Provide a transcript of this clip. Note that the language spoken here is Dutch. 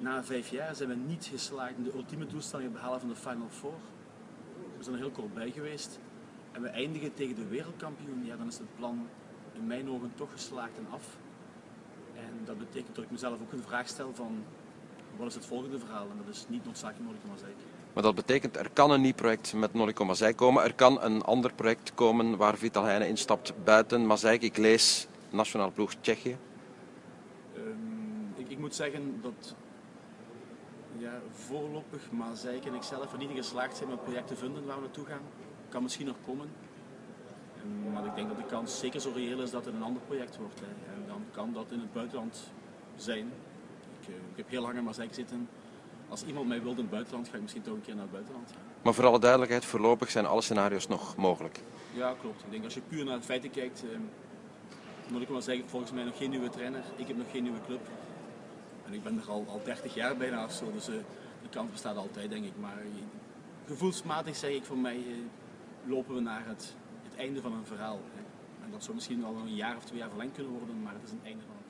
na 5 jaar zijn we niet geslaagd in de ultieme doelstelling het behalen van de Final Four. We zijn er heel kort bij geweest. En we eindigen tegen de wereldkampioen. Ja, dan is het plan in mijn ogen toch geslaagd en af. En dat betekent dat ik mezelf ook een vraag stel van wat is het volgende verhaal? En dat is niet noodzakelijk Nordic Mozaïek. Maar dat betekent, er kan een nieuw project met Nordic Mozaïek komen. Er kan een ander project komen waar Vital Heine instapt buiten Mozaïek. Ik lees nationale ploeg Tsjechië. Ik moet zeggen dat voorlopig Mozaïek en ikzelf er niet in geslaagd zijn om het project te vinden waar we naartoe gaan. Kan misschien nog komen. Maar ik denk dat de kans zeker zo reëel is dat het een ander project wordt. En dan kan dat in het buitenland zijn. Ik heb heel lang in Mozaïek zitten. Als iemand mij wil in het buitenland, ga ik misschien toch een keer naar het buitenland. Maar voor alle duidelijkheid, voorlopig zijn alle scenario's nog mogelijk. Ja, klopt. Ik denk als je puur naar de feiten kijkt, Nordic Mozaïek volgens mij nog geen nieuwe trainer. Ik heb nog geen nieuwe club. En ik ben er al 30 jaar bijna of zo, dus de kans bestaat altijd, denk ik. Maar gevoelsmatig zeg ik voor mij, lopen we naar het einde van een verhaal. En dat zou misschien al een jaar of 2 jaar verlengd kunnen worden, maar het is een einde van een